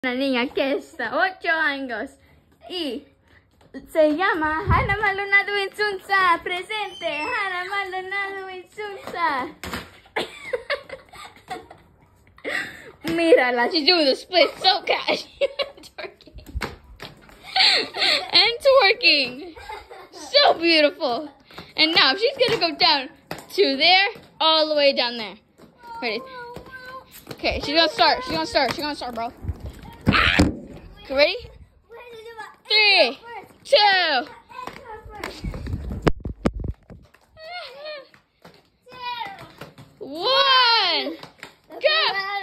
Una niña que está 8 años y se llama Hana Maldonado Insunza. Presente, Hana Maldonado Insunza. Mírala, she's doing the split so cash. Twerking. And twerking. So beautiful. And now she's gonna go down to there, all the way down there. Ready? Okay, she's gonna start. She's gonna start, bro. Okay, ready? 3, 2. One. Go!